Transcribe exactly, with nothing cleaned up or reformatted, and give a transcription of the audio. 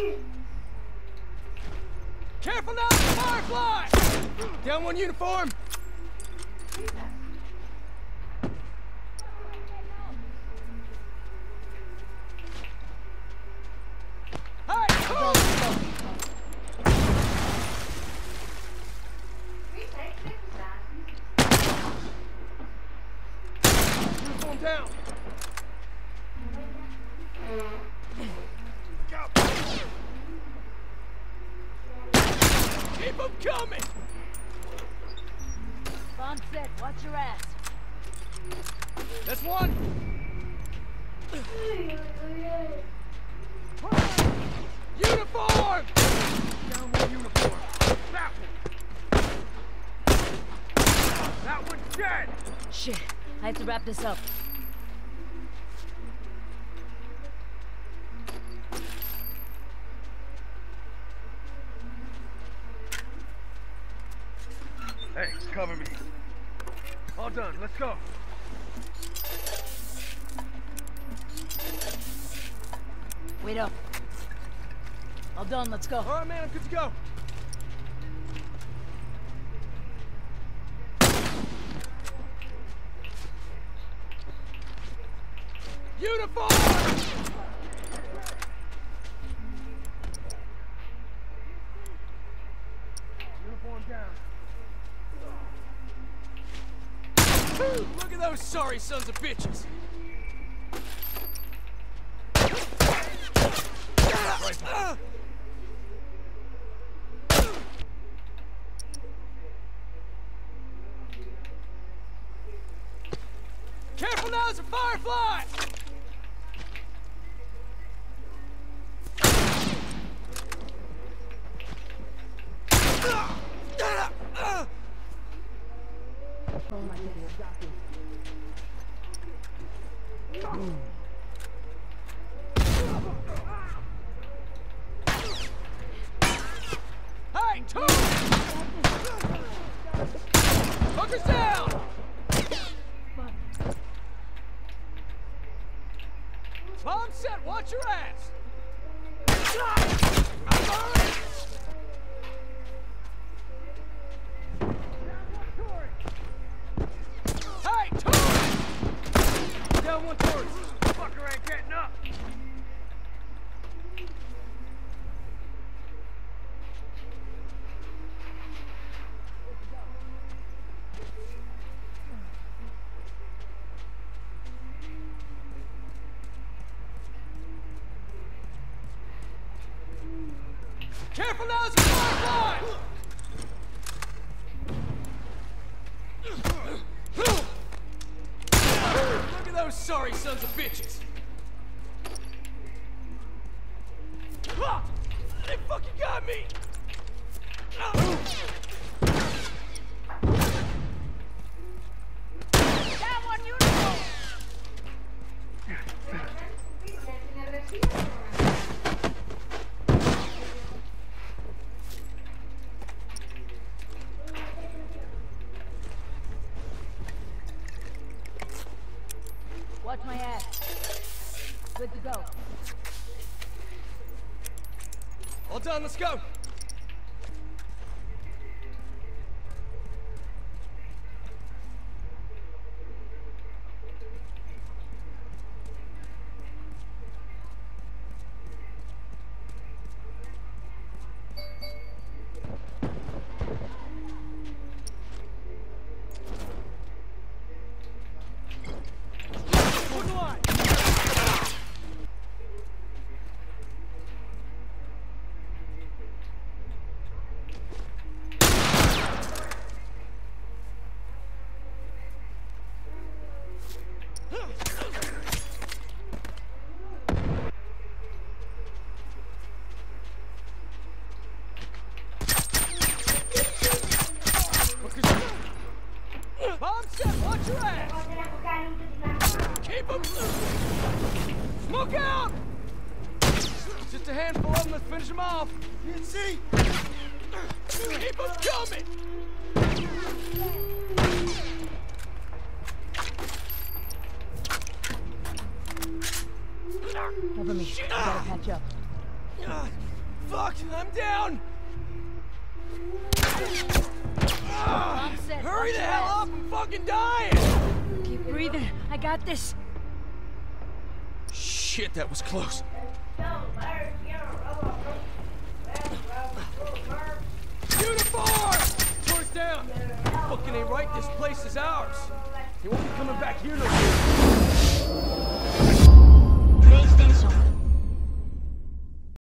Careful now, Firefly! Down one uniform. Down. Keep them coming. Bomb set. Watch your ass. That's one. Uniform. Down one uniform. That one. That one's dead. Shit. I have to wrap this up. Hey, cover me. All done, let's go. Wait up. All done, let's go. All right, man, I'm good to go. Uniform! Uniform down. Look at those sorry sons of bitches. Right. Careful now, it's a Firefly! Hey, two! Hookers down! Bomb set, watch your ass! Hey, two! Down one towards. Fucker ain't getting up. Careful now, it's a Firefly! Look at those sorry sons of bitches! Ah, they fucking got me! Down one uniform! Watch my ass. Good to go. All done, let's go! Bomb set, watch your ass! Keep them loose! Smoke out! Just a handful of them, let's finish them off! You can see! Keep them coming! Cover me. I gotta catch up. Fuck! I'm down! Ah, I'm set. hurry Watch the your hell ass. up! I'm fucking dying! Keep breathing. I got this. Shit, that was close. Uniform! Doors down! Fucking ain't right, this place is ours. He won't be coming back here no more.